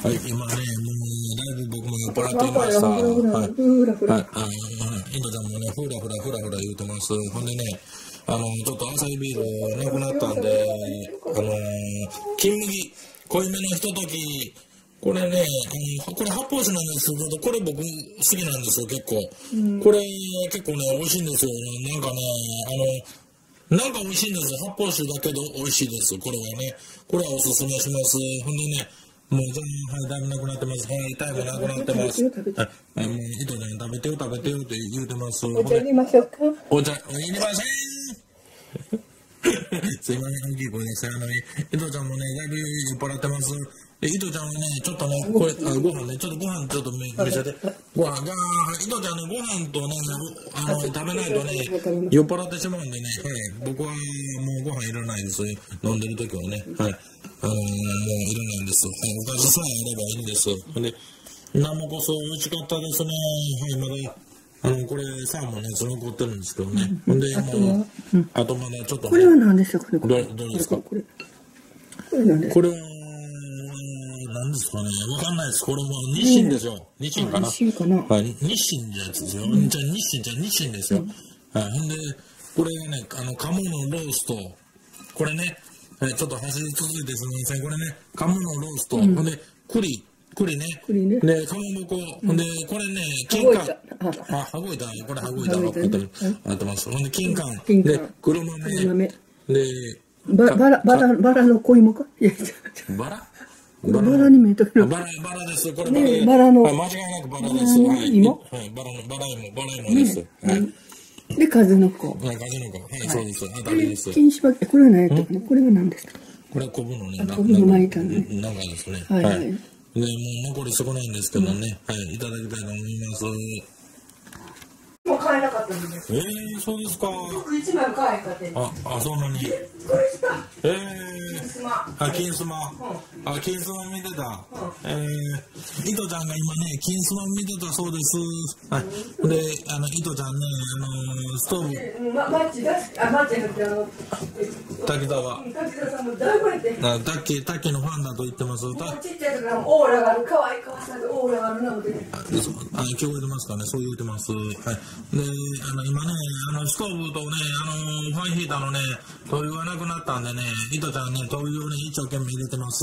はい、今ね、もう、だいぶ僕も酔っ払っていました。はい。はい。インドちゃんもね、ふら言うてます。ほんでね、ちょっとアサヒビールなくなったんで、金麦、濃いめのひととき、これね、これ発泡酒なんですけど、これ僕好きなんですよ、結構。これ結構ね、美味しいんですよ。なんかね、なんか美味しいんですよ。発泡酒だけど美味しいです。これはね。これはおすすめします。ほんでね、もうだいぶなくなってます。はい、タイムなくなってます。はい、もう、伊藤ちゃん食べてよって言うてます。 お茶入れましょうか。 お茶、いりませんすいません、大きい声でした。伊藤ちゃんもね、だいぶ酔っ払ってます。伊藤ちゃんはね、ちょっとね、これ、ご飯ね、ちょっと見せて。ご飯、伊藤ちゃんね、ご飯とね、食べないとね、酔っ払ってしまうんでね、はい、僕はもうご飯いらないです。飲んでる時はね、はい、もういらないんです。はい、おかずさえあればいいんです。で、生こそ美味しかったですね。はい、まだ、これ、サーモンね、残ってるんですけどね。ほんで、もう、あとまだちょっと、ね。 これは何ですか、これ。 どれですか？これ何ですか？ これは、何ですかね、わかんないです。これも日清ですよ。日清かな。 日清かな。 はい、日清のやつですよ。じゃあ日清ですよ。はい、ほんで、これがね、鴨のロースト。これね、ちょっと走り続いてすみません。これね、鴨のロースト。ほんで、栗ね。で、かまぼこ。ほんで、これね、金柑。羽子板。これ羽子板合ってます。ほんで、金柑。で、黒豆。で、 バラの小芋か？ バラ？ バラに見えたけど。 バラです。これバラの。 間違いなくバラです。はい。 芋？ はい、バラ芋です。はい。 で、数の子。 はい、そうです。当たりです。 金縛り、これは何やったかな？これは何ですか？ これは昆布のね、 昆布の巻いたね。 なんかですね。 はい。 で、もう残り少ないんですけどね。はい、いただきたいと思います。 もう買えなかったんです。 そうですか。 僕一枚も買えなかった。 そんなに。 これした。 金スマ。金スマ見てた。伊藤ちゃんが今ね、金スマ見てたそうです。はい。で、伊藤ちゃんね、ストーブ。 マッチじゃなくて滝沢。 滝沢さんもだいぶれて。 タッキーのファンだと言ってます。 ちっちゃい時からオーラがある、可愛い可愛さでオーラがあるなので。 聞こえてますかね、そう言ってます。はい。で、今ね、ストーブとね、ファンヒーターのね、灯油がなくなったんでね、伊藤ちゃんね、灯油をね、一生懸命入れてます。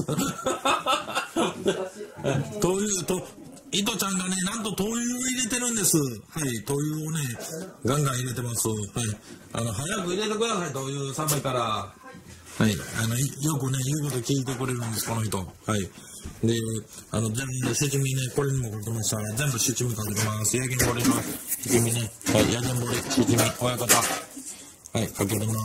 伊藤ちゃんがね、なんと灯油を入れてるんです。はい、灯油をね、ガンガン入れてます。はい。早く入れてください、灯油冷めたら。はい、よくね、言うこと聞いてくれるんです、この人。はい。で、全部、七味ね、これにもかけましたら、全部七味かけてます。ヤギンボリの七味ね。はい、ヤギンボリ、七味、親方。はい、かけてます。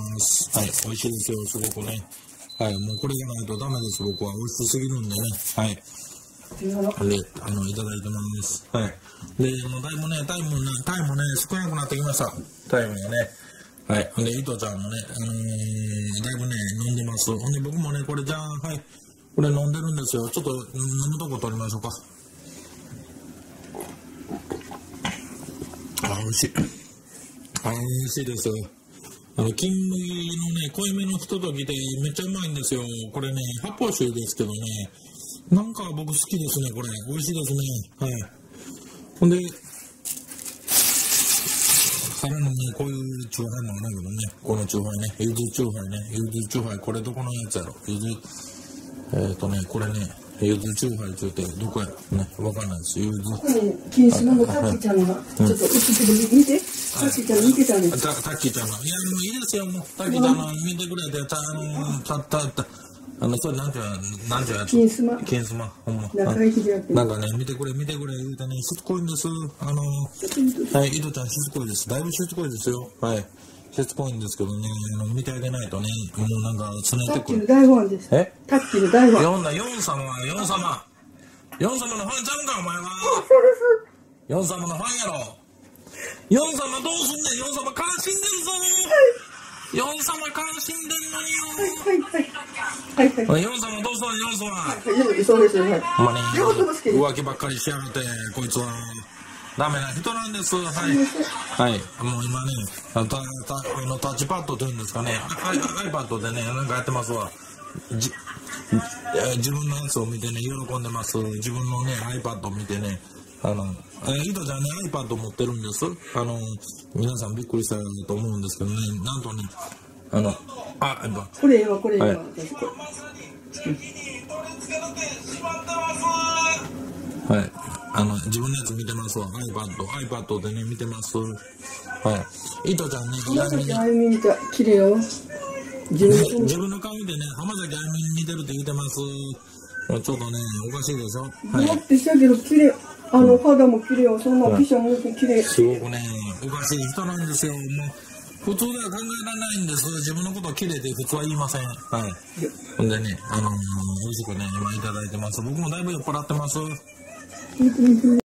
はい、美味しいですよ、すごくね。はい、もうこれがないとダメです、僕は。美味しすぎるんでね。はい。で、いただいてます。はい。で、もうだいぶね、タイムもね、少なくなってきました。タイムがね。はい。で、伊藤ちゃんもね、だいぶね、飲んでます。ほんで、僕もね、これじゃあ、はい。これ飲んでるんですよ。ちょっと飲むとこ取りましょうか。美味しい。美味しいです。金麦のね、濃いめのひとときでめっちゃうまいんですよ。これね、発泡酒ですけどね、なんか僕好きですね、これ。美味しいですね。はい。ほんで、さらにね、こういうチューハイもあるけどね、このチューハイね、ゆずチューハイね、ゆずチューハイ、これどこのやつやろ？ゆず、これね、ゆずチューハイつってどこやろね、わかんないです。ゆず。 ここに金スマのタッキーちゃんが、ちょっと映ってて見て。タッキーちゃん見てたんです。 タッキーちゃんが。いや、もういいですよ、もう。タッキーちゃんの見てくれて、それなんていうやつ？金スマ。ほんま。なんかね、見てくれ、言うてね、しつこいんです。はい、伊藤ちゃんしつこいです。だいぶしつこいですよ。はい。しつこいんですけどね、見てあげないとね、もうなんか、つねてくる。 タッキーの大ファンです。タッキーの大ファン。 ヨン様のファンちゃうんか、お前は。ヨン様のファンやろ。ヨン様どうすんねん、ヨン様悲しんでるぞ。ヨン様悲しんでんのによ。ヨン様どうすんねん、ヨン様。 そうですよね。 ほんまに、浮気ばっかりしやがって、こいつは。ダメな人なんです。はい。はい。もう今ね、タッチパッドというんですかね。iPad でね、なんかやってますわ。 自分のやつを見てね、喜んでます。自分のね、iPad を見てね、伊藤ちゃんね、iPad 持ってるんです。皆さんびっくりしたと思うんですけどね、なんとね、 これはこれは、はい、 はい、自分のやつ見てますわ。iPad でね、見てます。はい。伊藤ちゃんね、 浜崎あゆみ見た、綺麗よ。 自分の顔見てね、浜崎あゆみに似てるって言ってます。ちょっとね、おかしいでしょ。 はい。だってしたけど、綺麗。肌も綺麗よ。そんな化粧も綺麗。 すごくね、おかしい人なんですよ。もう、普通では考えられないんです。自分のことを綺麗って普通は言いません。はい。ほんでね、美味しくね、今いただいてます。僕もだいぶ酔っ払ってます。